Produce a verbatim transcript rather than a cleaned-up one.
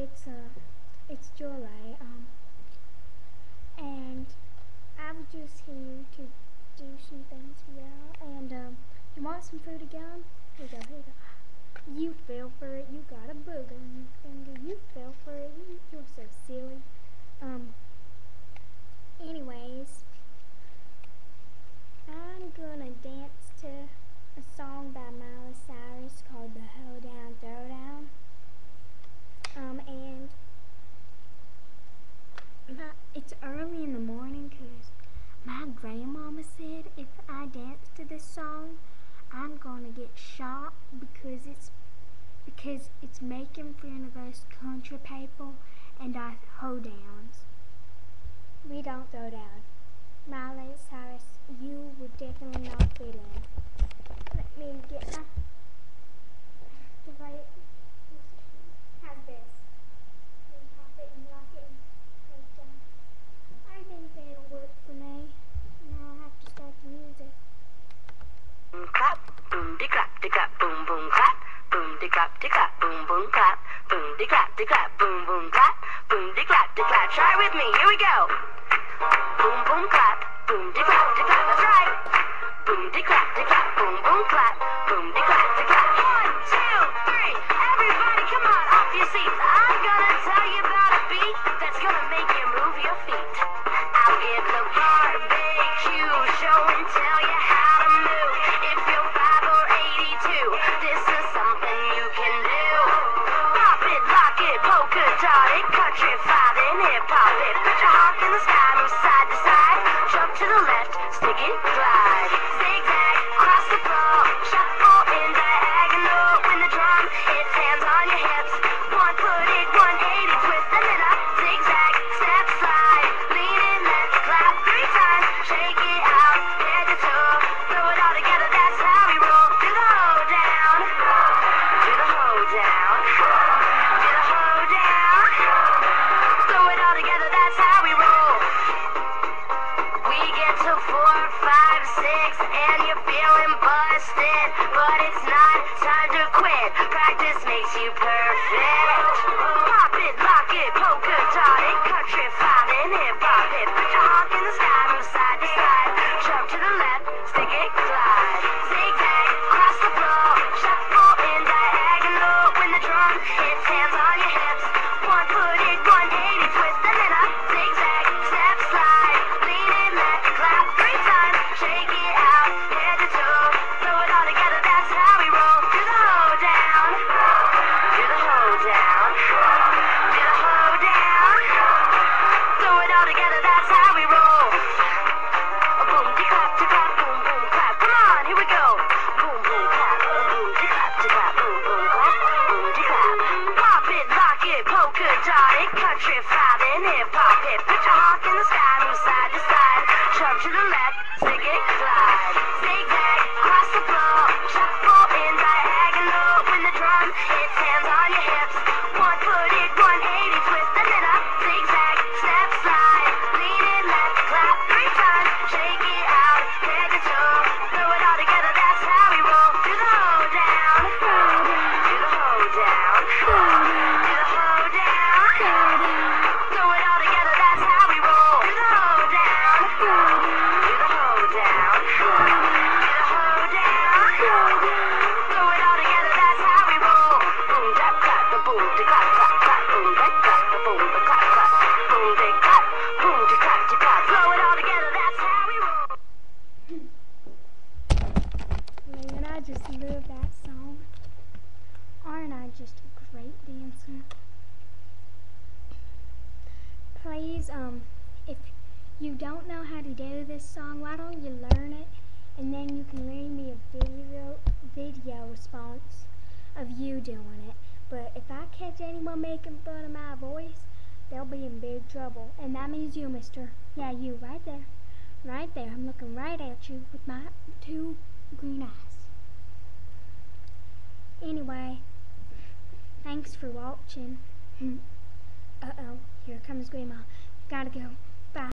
it's uh, it's July, um, and I was just here to do some things for y'all. And um, you want some food again? Here you go, here you go. You fell for it. You got a bug on your finger. You fell for it. You, you're so silly. Um. Anyways, I'm gonna dance to a song by Miley Cyrus called the Hoedown Throwdown. Um, and my, it's early in the morning because my grandmama said if I dance to this song, I'm gonna get shot because it's because it's making fun of us country people and our hoedowns. We don't throw down. Miley Cyrus, you would definitely not fit in. Let me get my device. How's this? You pop it and lock it and take it down. I think that'll work for me. Now I have to start the music. Clap, boom, de clap, de clap, boom, boom, clap, boom, de clap, de clap, boom, boom, clap, boom, de clap, de clap, boom, boom, clap, boom, de clap, de clap. Try with me. Here we go. Boom, boom, clap, boom, de clap, de clap. That's right. Boom, de clap, de clap, boom, boom, clap, boom, de clap, de clap. One, two, three. Everybody, come on, off your seats. I'm gonna tell you about a beat that's gonna make you move your feet. I'll give the barbecue show and tell you how to move. If you're five or eighty-two, this is something you can do. Pop it, lock it, polka dot it, country five and hip hop it. Put your honk in the sky, move side to side. Jump to the left, stick it, glide. Zigzag, cross the floor, shuffle in diagonal. When the drum hits, hands on your hips. One foot it, one eighty, twist and then up. Zigzag, step, slide, lean in, left, clap three times. Shake it out, head to toe. Throw it all together, that's how we roll. Do the hoedown, do the hoedown, do the hoedown. Throw it all together, that's how we roll. We get to four, five, six, and you're feeling busted, but it's not time to quit. Practice makes you perfect. Pop it, lock it, polka dot it, country five and hip hop it. Put your honk in the sky, move side to side. Jump to the left, stick it, glide. Zigzag, cross the floor, shuffle in diagonal. When the drum hits, hands on your hips. One foot it, one eighty, twist and then up. Zigzag, step, slide, lean in, left, clap three times. Shake it out, head to toe. Throw it all together, that's how we roll. Do the hoedown, do the hoedown, do the hoedown. Throw it all together, that's how we roll. Boom, de clap, de clap, boom, boom, clap. Come on, here we go. Boom, boom, clap, boom, de clap, de clap, boom, boom, clap, boom, de clap. Pop it, lock it, polka dot it, country five and hip hop it. Put your honk in the sky, move side to side. Jump to the left, stick it, glide. Zigzag, cross the floor, shuffle in diagonal. When the drum hits, hands on your hips. One foot it, one eighty, twist and then up. Zigzag, step, slide, lean in, left, clap three times. Shake it out, head to toe. Throw it all together, that's how we roll. Do the hoedown, do the hoedown, do the hoedown. Throw it all together, that's how we roll. Do the hoedown, do the hoedown, do the hoedown. Throw it all together, that's how we roll. Boom, clap, clap, the boom, de clap, clap, clap, boom, de clap, the boom, de clap, clap, boom, de clap, boom, de clap, de clap. Throw it all together, that's how we roll. Man, I just love that song. Aren't I just a great dancer? Please, um, if you don't know how to do this song, why don't you learn it? And then you can leave me a video, video response of you doing it. But if I catch anyone making fun of my voice, they'll be in big trouble. And that means you, mister. Yeah, you, right there. Right there. I'm looking right at you with my two green eyes. Anyway, thanks for watching. Uh-oh, here comes Grandma. Gotta go.